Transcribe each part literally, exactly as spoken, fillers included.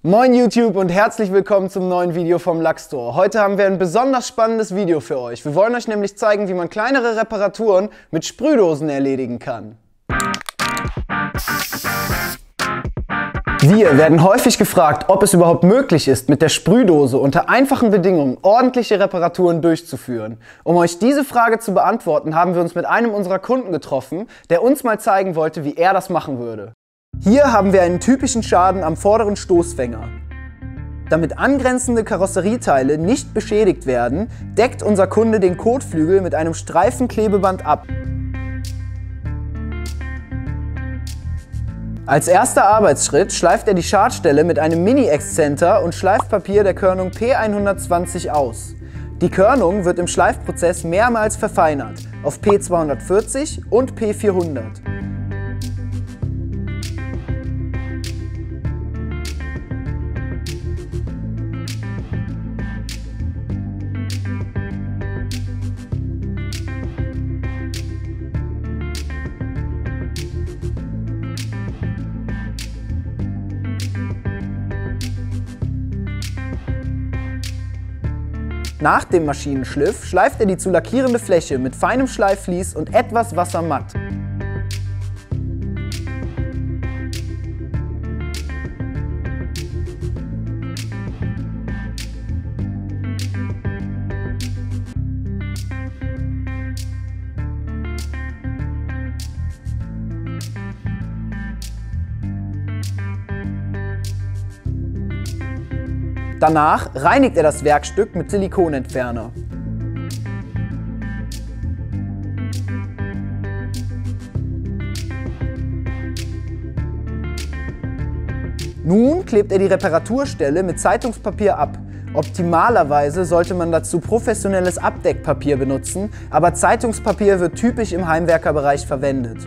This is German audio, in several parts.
Moin YouTube und herzlich willkommen zum neuen Video vom Lackstore. Heute haben wir ein besonders spannendes Video für euch. Wir wollen euch nämlich zeigen, wie man kleinere Reparaturen mit Sprühdosen erledigen kann. Wir werden häufig gefragt, ob es überhaupt möglich ist, mit der Sprühdose unter einfachen Bedingungen ordentliche Reparaturen durchzuführen. Um euch diese Frage zu beantworten, haben wir uns mit einem unserer Kunden getroffen, der uns mal zeigen wollte, wie er das machen würde. Hier haben wir einen typischen Schaden am vorderen Stoßfänger. Damit angrenzende Karosserieteile nicht beschädigt werden, deckt unser Kunde den Kotflügel mit einem Streifenklebeband ab. Als erster Arbeitsschritt schleift er die Schadstelle mit einem Mini-Exzenter und Schleifpapier der Körnung P hundertzwanzig aus. Die Körnung wird im Schleifprozess mehrmals verfeinert auf P zweihundertvierzig und P vierhundert. Nach dem Maschinenschliff schleift er die zu lackierende Fläche mit feinem Schleifvlies und etwas Wasser matt. Danach reinigt er das Werkstück mit Silikonentferner. Nun klebt er die Reparaturstelle mit Zeitungspapier ab. Optimalerweise sollte man dazu professionelles Abdeckpapier benutzen, aber Zeitungspapier wird typisch im Heimwerkerbereich verwendet.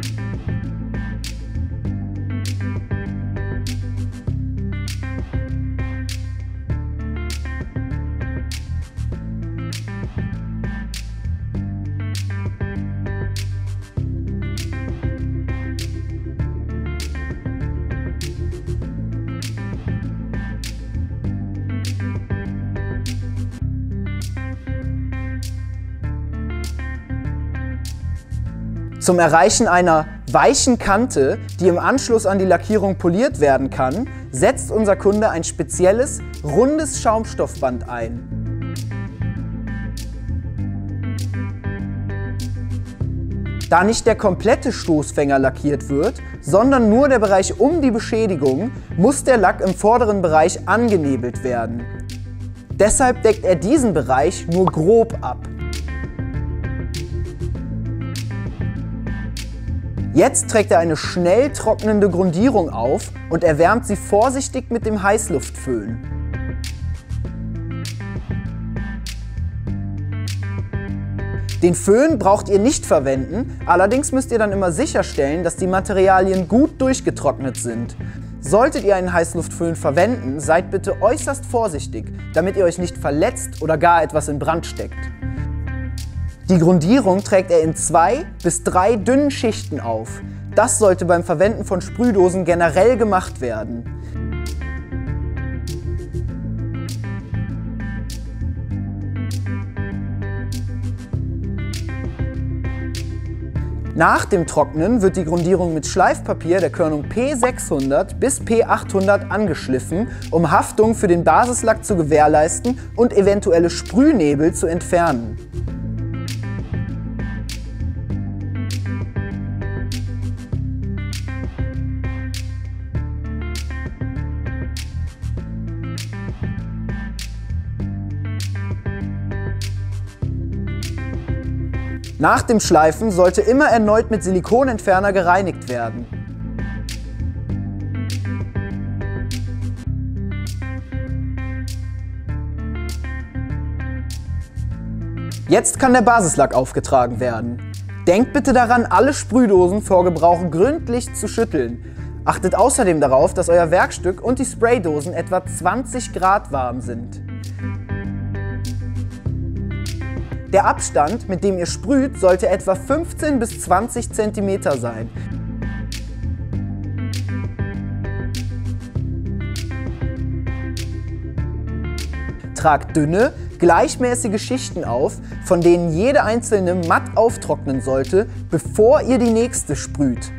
Zum Erreichen einer weichen Kante, die im Anschluss an die Lackierung poliert werden kann, setzt unser Kunde ein spezielles, rundes Schaumstoffband ein. Da nicht der komplette Stoßfänger lackiert wird, sondern nur der Bereich um die Beschädigung, muss der Lack im vorderen Bereich angenebelt werden. Deshalb deckt er diesen Bereich nur grob ab. Jetzt trägt er eine schnell trocknende Grundierung auf und erwärmt sie vorsichtig mit dem Heißluftföhn. Den Föhn braucht ihr nicht verwenden, allerdings müsst ihr dann immer sicherstellen, dass die Materialien gut durchgetrocknet sind. Solltet ihr einen Heißluftföhn verwenden, seid bitte äußerst vorsichtig, damit ihr euch nicht verletzt oder gar etwas in Brand steckt. Die Grundierung trägt er in zwei bis drei dünnen Schichten auf. Das sollte beim Verwenden von Sprühdosen generell gemacht werden. Nach dem Trocknen wird die Grundierung mit Schleifpapier der Körnung P sechshundert bis P achthundert angeschliffen, um Haftung für den Basislack zu gewährleisten und eventuelle Sprühnebel zu entfernen. Nach dem Schleifen sollte immer erneut mit Silikonentferner gereinigt werden. Jetzt kann der Basislack aufgetragen werden. Denkt bitte daran, alle Sprühdosen vor Gebrauch gründlich zu schütteln. Achtet außerdem darauf, dass euer Werkstück und die Spraydosen etwa zwanzig Grad warm sind. Der Abstand, mit dem ihr sprüht, sollte etwa fünfzehn bis zwanzig Zentimeter sein. Tragt dünne, gleichmäßige Schichten auf, von denen jede einzelne matt auftrocknen sollte, bevor ihr die nächste sprüht.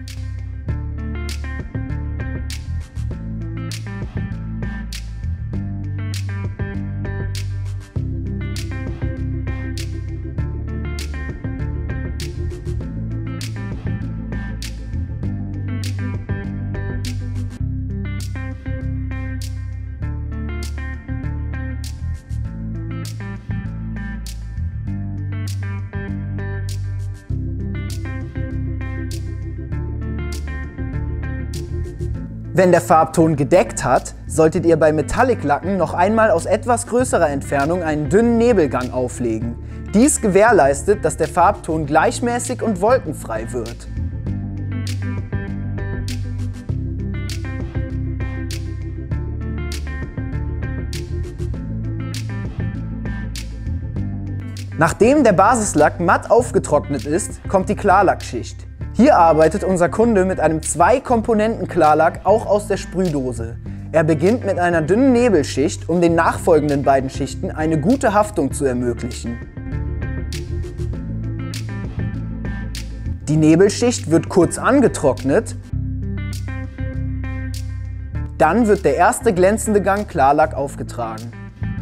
Wenn der Farbton gedeckt hat, solltet ihr bei Metallic-Lacken noch einmal aus etwas größerer Entfernung einen dünnen Nebelgang auflegen. Dies gewährleistet, dass der Farbton gleichmäßig und wolkenfrei wird. Nachdem der Basislack matt aufgetrocknet ist, kommt die Klarlackschicht. Hier arbeitet unser Kunde mit einem Zwei-Komponenten-Klarlack auch aus der Sprühdose. Er beginnt mit einer dünnen Nebelschicht, um den nachfolgenden beiden Schichten eine gute Haftung zu ermöglichen. Die Nebelschicht wird kurz angetrocknet, dann wird der erste glänzende Gang Klarlack aufgetragen.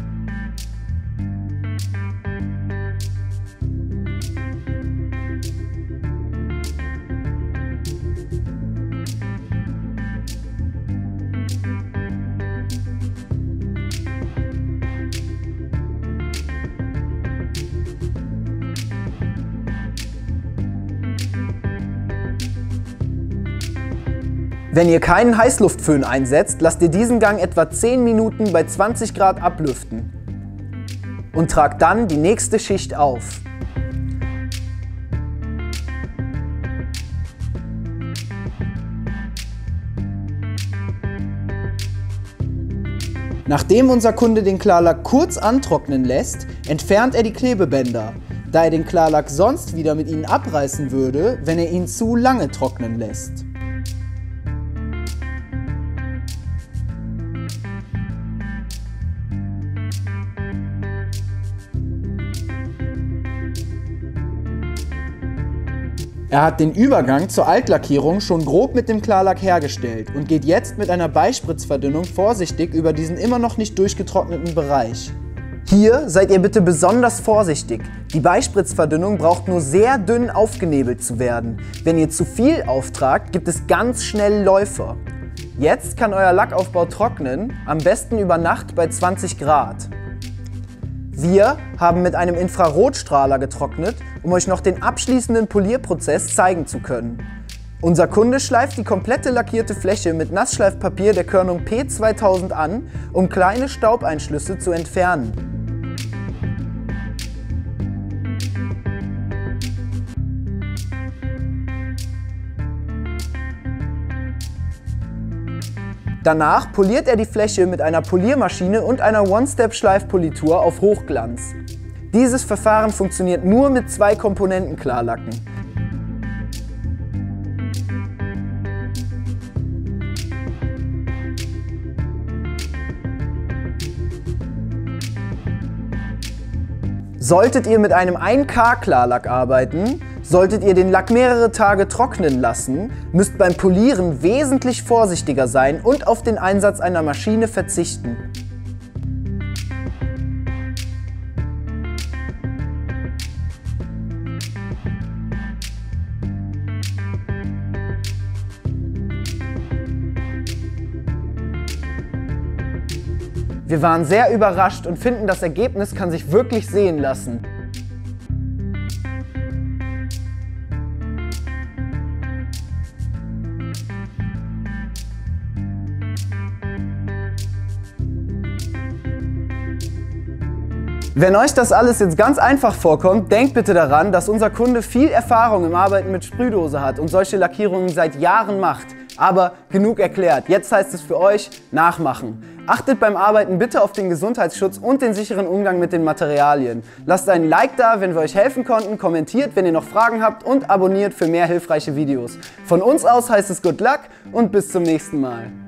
Wenn ihr keinen Heißluftföhn einsetzt, lasst ihr diesen Gang etwa zehn Minuten bei zwanzig Grad ablüften und tragt dann die nächste Schicht auf. Nachdem unser Kunde den Klarlack kurz antrocknen lässt, entfernt er die Klebebänder, da er den Klarlack sonst wieder mit ihnen abreißen würde, wenn er ihn zu lange trocknen lässt. Er hat den Übergang zur Altlackierung schon grob mit dem Klarlack hergestellt und geht jetzt mit einer Beispritzverdünnung vorsichtig über diesen immer noch nicht durchgetrockneten Bereich. Hier seid ihr bitte besonders vorsichtig. Die Beispritzverdünnung braucht nur sehr dünn aufgenebelt zu werden. Wenn ihr zu viel auftragt, gibt es ganz schnell Läufer. Jetzt kann euer Lackaufbau trocknen, am besten über Nacht bei zwanzig Grad. Wir haben mit einem Infrarotstrahler getrocknet, um euch noch den abschließenden Polierprozess zeigen zu können. Unser Kunde schleift die komplette lackierte Fläche mit Nassschleifpapier der Körnung P zweitausend an, um kleine Staubeinschlüsse zu entfernen. Danach poliert er die Fläche mit einer Poliermaschine und einer One-Step-Schleifpolitur auf Hochglanz. Dieses Verfahren funktioniert nur mit zwei Komponenten Klarlacken. Solltet ihr mit einem ein K Klarlack arbeiten, solltet ihr den Lack mehrere Tage trocknen lassen, müsst beim Polieren wesentlich vorsichtiger sein und auf den Einsatz einer Maschine verzichten. Wir waren sehr überrascht und finden, das Ergebnis kann sich wirklich sehen lassen. Wenn euch das alles jetzt ganz einfach vorkommt, denkt bitte daran, dass unser Kunde viel Erfahrung im Arbeiten mit Sprühdose hat und solche Lackierungen seit Jahren macht. Aber genug erklärt, jetzt heißt es für euch, nachmachen. Achtet beim Arbeiten bitte auf den Gesundheitsschutz und den sicheren Umgang mit den Materialien. Lasst einen Like da, wenn wir euch helfen konnten, kommentiert, wenn ihr noch Fragen habt und abonniert für mehr hilfreiche Videos. Von uns aus heißt es Good Luck und bis zum nächsten Mal.